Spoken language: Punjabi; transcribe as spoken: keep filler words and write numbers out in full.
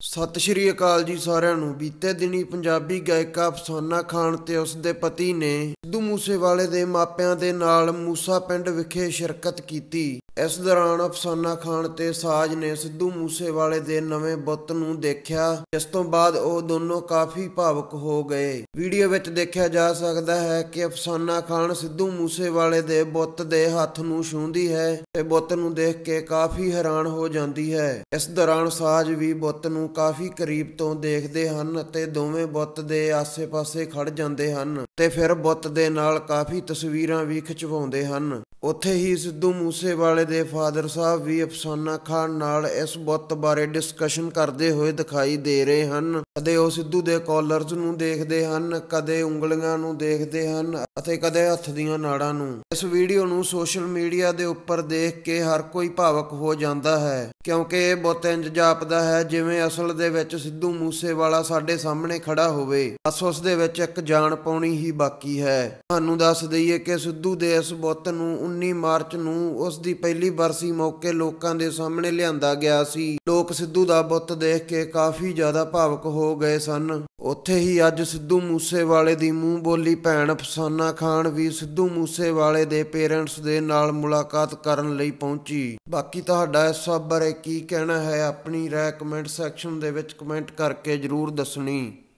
ਸਤਿ ਸ਼੍ਰੀ ਅਕਾਲ ਜੀ ਸਾਰਿਆਂ ਨੂੰ। ਬੀਤੇ ਦਿਨੀ ਪੰਜਾਬੀ ਗਾਇਕਾ ਅਫਸਾਨਾ ਖਾਨ ਤੇ ਉਸ ਦੇ ਪਤੀ ਨੇ ਸਿੱਧੂ ਮੂਸੇਵਾਲੇ ਦੇ ਮਾਪਿਆਂ ਦੇ ਨਾਲ ਮੂਸਾ ਪਿੰਡ ਵਿਖੇ ਸ਼ਿਰਕਤ ਕੀਤੀ। ਇਸ ਦੌਰਾਨ ਅਫਸਾਨਾ ਖਾਨ ਤੇ ਸਾਜ ਨੇ ਸਿੱਧੂ ਮੂਸੇਵਾਲੇ ਦੇ ਨਵੇਂ ਬੁੱਤ ਨੂੰ ਦੇਖਿਆ, ਜਿਸ ਤੋਂ ਬਾਅਦ ਉਹ ਦੋਨੋਂ ਕਾਫੀ ਭਾਵੁਕ ਹੋ ਗਏ। ਵੀਡੀਓ ਵਿੱਚ ਦੇਖਿਆ ਜਾ ਸਕਦਾ ਹੈ ਕਿ ਅਫਸਾਨਾ ਖਾਨ ਸਿੱਧੂ ਮੂਸੇਵਾਲੇ ਦੇ ਬੁੱਤ ਦੇ ਹੱਥ ਨੂੰ ਛੂੰਹਦੀ ਹੈ ਤੇ ਬੁੱਤ ਨੂੰ ਦੇਖ ਕੇ ਕਾਫੀ ਹੈਰਾਨ ਹੋ ਜਾਂਦੀ ਹੈ। ਇਸ ਦੌਰਾਨ ਸਾਜ ਵੀ ਬੁੱਤ ਨੂੰ ਕਾਫੀ ਕਰੀਬ ਤੋਂ ਦੇਖਦੇ ਹਨ ਅਤੇ ਦੋਵੇਂ ਬੁੱਤ ਦੇ ਆਸੇ-ਪਾਸੇ ਖੜ ਜਾਂਦੇ ਹਨ ਤੇ ਫਿਰ ਬੁੱਤ ਦੇ ਨਾਲ ਕਾਫੀ ਤਸਵੀਰਾਂ ਵੀ ਖਿਚਵਾਉਂਦੇ ਹਨ। ਉੱਥੇ ਹੀ ਸਿੱਧੂ ਮੂਸੇਵਾਲੇ ਦੇ ਫਾਦਰ ਸਾਹਿਬ ਵੀ ਅਫਸਾਨਾ ਖਾਨ ਨਾਲ ਇਸ ਬੁੱਤ ਬਾਰੇ ਡਿਸਕਸ਼ਨ ਕਰਦੇ ਹੋਏ ਦਿਖਾਈ ਦੇ ਰਹੇ ਹਨ। ਕਦੇ ਉਹ ਸਿੱਧੂ ਦੇ ਕਾਲਰਸ ਨੂੰ ਦੇਖਦੇ ਹਨ, ਕਦੇ ਉਂਗਲੀਆਂ ਨੂੰ ਦੇਖਦੇ ਹਨ ਅਤੇ ਕਦੇ ਹੱਥ ਦੀਆਂ ਨਾੜਾਂ ਨੂੰ। ਇਸ ਵੀਡੀਓ ਨੂੰ ਸੋਸ਼ਲ ਮੀਡੀਆ ਦੇ ਉੱਪਰ ਦੇਖ ਕੇ ਹਰ ਕੋਈ ਭਾਵੁਕ ਹੋ ਜਾਂਦਾ ਹੈ, ਕਿਉਂਕਿ ਇਹ ਬੁੱਤ ਇੰਜ ਜਾਪਦਾ ਹੈ ਜਿਵੇਂ ਅਸਲ ਦੇ ਵਿੱਚ ਸਿੱਧੂ ਮੂਸੇਵਾਲਾ ਸਾਡੇ ਸਾਹਮਣੇ ਖੜਾ ਹੋਵੇ, ਬਸ ਉਸ ਦੇ ਵਿੱਚ ਇੱਕ ਜਾਨ ਪਾਉਣੀ ਹੀ ਬਾਕੀ ਹੈ। ਤੁਹਾਨੂੰ ਦੱਸ ਦਈਏ ਕਿ ਸਿੱਧੂ ਦੇ ਇਸ ਬੁੱਤ ਨੂੰ ਉੱਨੀ ਮਾਰਚ ਨੂੰ ਉਸ ਦੀ ਪਹਿਲੀ ਬਰਸੀ ਮੌਕੇ ਲੋਕਾਂ ਦੇ ਸਾਹਮਣੇ ਲਿਆਂਦਾ ਗਿਆ ਸੀ। ਲੋਕ ਸਿੱਧੂ ਦਾ ਬੁੱਤ ਦੇਖ ਕੇ ਕਾਫੀ ਜ਼ਿਆਦਾ ਭਾਵੁਕ ਹੋ ਗਏ ਸਨ। ਉੱਥੇ ਹੀ ਅੱਜ ਸਿੱਧੂ ਮੂਸੇਵਾਲੇ ਦੀ ਮੂੰਹ ਬੋਲੀ ਭੈਣ ਅਫਸਾਨਾ ਖਾਨ ਵੀ ਸਿੱਧੂ ਮੂਸੇਵਾਲੇ ਦੇ ਪੇਰੈਂਟਸ ਦੇ ਨਾਲ ਮੁਲਾਕਾਤ ਕਰਨ ਲਈ ਪਹੁੰਚੀ। ਬਾਕੀ ਤੁਹਾਡਾ ਇਸ ਸਭ ਬਾਰੇ ਕੀ ਕਹਿਣਾ ਹੈ, ਆਪਣੀ ਰਾਏ ਕਮੈਂਟ ਸੈਕਸ਼ਨ ਦੇ ਵਿੱਚ ਕਮੈਂਟ ਕਰਕੇ ਜ਼ਰੂਰ ਦੱਸਣੀ।